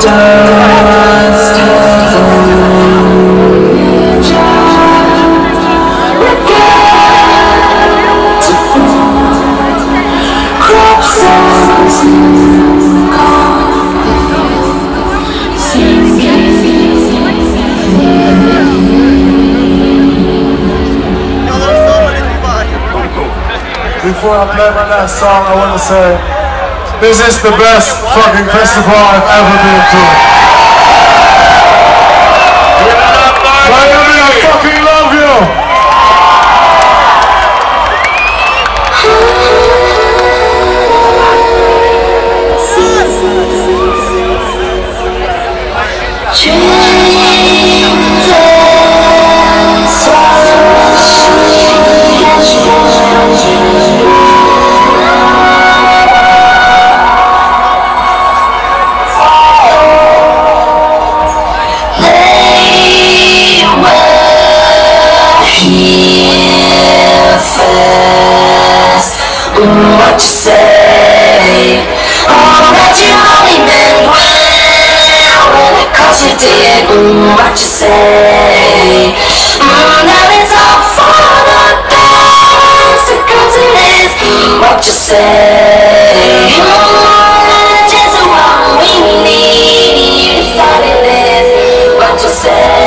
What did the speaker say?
dust has only just begun to form. Crop circles in coffee, sinking. Before I play my last song, I want to say, this is the best fucking festival I've ever been to. Miami, I fucking love you! What you say? Oh, that you only meant well when it cost you did. What you say? That it's all for the best because it is. What you say? Just what we need. You decided this. What you say?